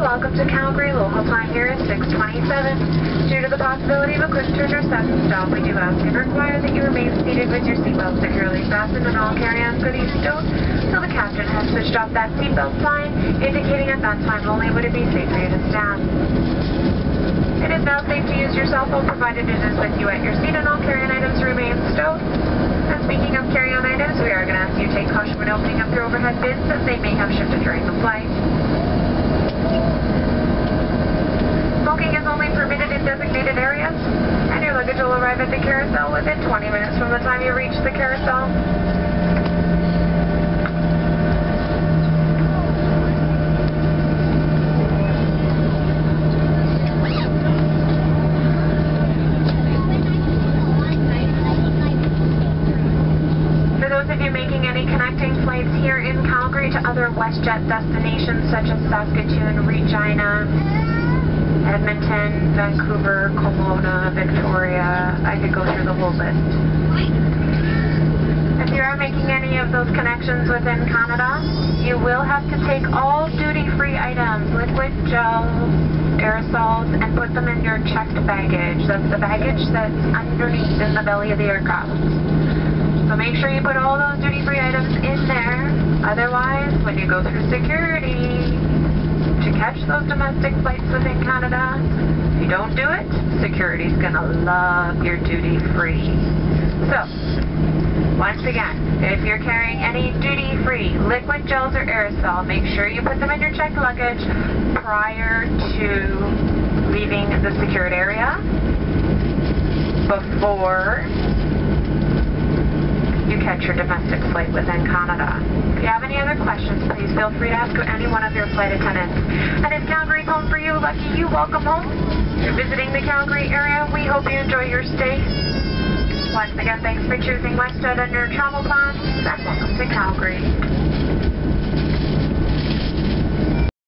welcome to Calgary. Local time here is 6:27. Due to the possibility of a quick turn or sudden stop, we do ask and require that you remain seated with your seatbelt securely fastened and all carry-on goodies stowed till the captain has switched off that seatbelt sign, indicating at that time only would it be safe for you to stand. It is now safe to use your cell phone provided it is with you at your seat and all carry-on items remain stowed. And speaking of carry-on items, we are going to ask you to take caution when opening up your overhead bins as they may have shifted during the flight. Smoking is only permitted in designated areas, and your luggage will arrive at the carousel within 20 minutes from the time you reach the carousel. For those of you making any connecting flights here in Calgary to other Westjet destinations such as Saskatoon, Regina, Edmonton, Vancouver, Kelowna, Victoria, I could go through the whole list. If you are making any of those connections within Canada, you will have to take all duty-free items, liquid gels, aerosols, and put them in your checked baggage. That's the baggage that's underneath in the belly of the aircraft. So make sure you put all those duty-free items in there. Otherwise, when you go through security, to catch those domestic flights within Canada, if you don't do it, security's gonna love your duty-free. So, once again, if you're carrying any duty-free liquid gels or aerosol, make sure you put them in your checked luggage prior to leaving the secured area, before you catch your domestic flight within Canada. If you have any other questions, please feel free to ask any one of your flight attendants. And if Calgary's home for you, lucky you, welcome home. If you're visiting the Calgary area, we hope you enjoy your stay. Once again, thanks for choosing Westjet on your travel plans, and welcome to Calgary.